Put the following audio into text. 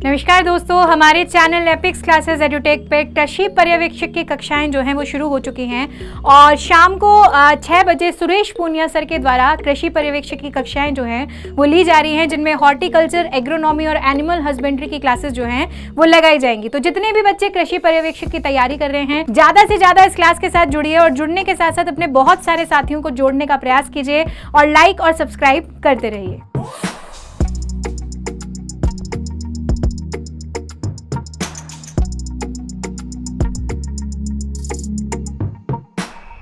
नमस्कार दोस्तों, हमारे चैनल एपिक्स क्लासेस एडुटेक पे कृषि पर्यवेक्षक की कक्षाएं जो हैं वो शुरू हो चुकी हैं और शाम को 6 बजे सुरेश पूनिया सर के द्वारा कृषि पर्यवेक्षक की कक्षाएं जो हैं वो ली जा रही हैं, जिनमें हॉर्टिकल्चर, एग्रोनॉमी और एनिमल हस्बेंड्री की क्लासेस जो हैं वो लगाई जाएंगी। तो जितने भी बच्चे कृषि पर्यवेक्षक की तैयारी कर रहे हैं, ज़्यादा से ज़्यादा इस क्लास के साथ जुड़िए और जुड़ने के साथ साथ अपने बहुत सारे साथियों को जोड़ने का प्रयास कीजिए और लाइक और सब्सक्राइब करते रहिए।